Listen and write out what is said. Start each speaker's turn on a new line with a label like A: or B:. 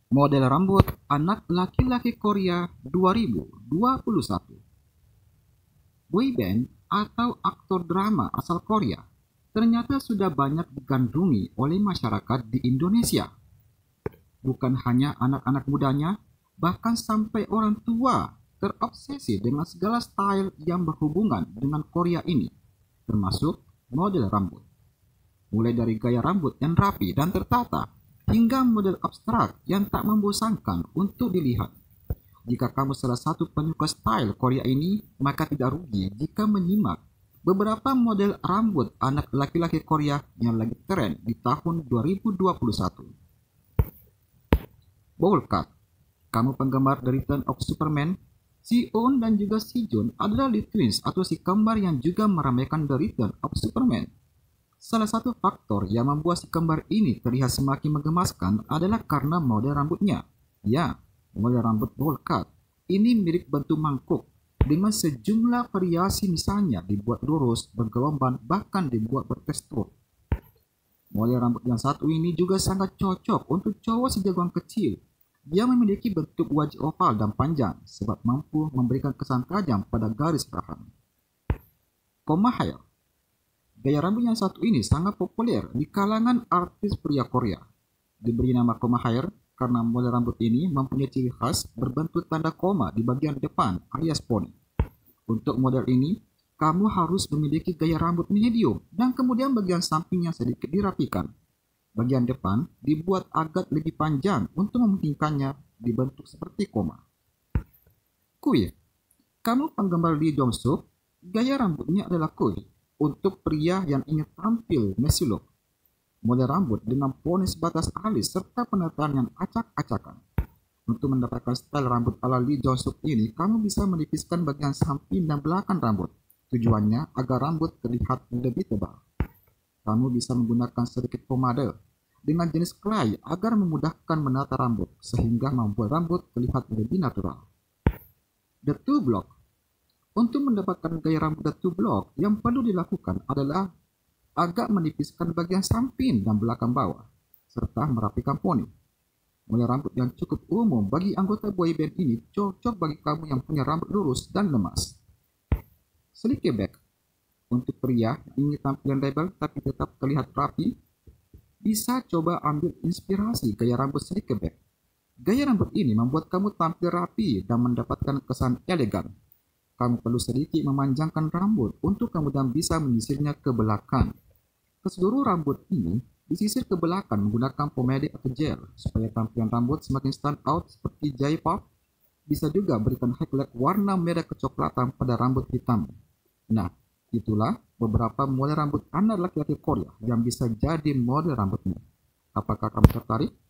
A: Model rambut anak laki-laki Korea 2021. Boyband atau aktor drama asal Korea ternyata sudah banyak digandrungi oleh masyarakat di Indonesia. Bukan hanya anak-anak mudanya, bahkan sampai orang tua terobsesi dengan segala style yang berhubungan dengan Korea ini, termasuk model rambut. Mulai dari gaya rambut yang rapi dan tertata, hingga model abstrak yang tak membosankan untuk dilihat. Jika kamu salah satu penyuka style Korea ini, maka tidak rugi jika menyimak beberapa model rambut anak laki-laki Korea yang lagi tren di tahun 2021. Bowl cut. Kamu penggemar The Return of Superman? Si Eun dan juga si Jun adalah lead twins atau si kembar yang juga meramaikan The Return of Superman. Salah satu faktor yang membuat si kembar ini terlihat semakin menggemaskan adalah karena model rambutnya. Ya, model rambut bowl cut. Ini mirip bentuk mangkuk dengan sejumlah variasi, misalnya dibuat lurus, bergelombang, bahkan dibuat bertekstur. Model rambut yang satu ini juga sangat cocok untuk cowok sejagoan kecil. Dia memiliki bentuk wajah oval dan panjang sebab mampu memberikan kesan tajam pada garis rahang. Koma hair. Gaya rambut yang satu ini sangat populer di kalangan artis pria Korea. Diberi nama koma hair karena model rambut ini mempunyai ciri khas berbentuk tanda koma di bagian depan alias poni. Untuk model ini, kamu harus memiliki gaya rambut medium dan kemudian bagian sampingnya sedikit dirapikan. Bagian depan dibuat agak lebih panjang untuk memungkinkannya dibentuk seperti koma. Kuil. Kamu penggemar Lee Jong Suk, gaya rambutnya adalah kuil. Untuk pria yang ingin tampil messy look, model rambut dengan poni sebatas alis serta penataan yang acak-acakan. Untuk mendapatkan style rambut ala Lee Jong Suk ini, kamu bisa menipiskan bagian samping dan belakang rambut. Tujuannya agar rambut terlihat lebih tebal. Kamu bisa menggunakan sedikit pomade dengan jenis clay agar memudahkan menata rambut, sehingga membuat rambut terlihat lebih natural. The two block. Untuk mendapatkan gaya rambut the two block, yang perlu dilakukan adalah agak menipiskan bagian samping dan belakang bawah, serta merapikan poni. Model rambut yang cukup umum bagi anggota boyband ini cocok bagi kamu yang punya rambut lurus dan lemas. Slick back. Untuk pria yang ingin tampilan rebel tapi tetap terlihat rapi, bisa coba ambil inspirasi gaya rambut slick back. Gaya rambut ini membuat kamu tampil rapi dan mendapatkan kesan elegan. Kamu perlu sedikit memanjangkan rambut untuk kemudian bisa menyisirnya ke belakang. Keseluruh rambut ini disisir ke belakang menggunakan pomade atau gel supaya tampilan rambut semakin stand out seperti J-pop. Bisa juga berikan highlight warna merah kecoklatan pada rambut hitam. Nah, itulah beberapa model rambut anak laki-laki Korea yang bisa jadi model rambutnya. Apakah kamu tertarik?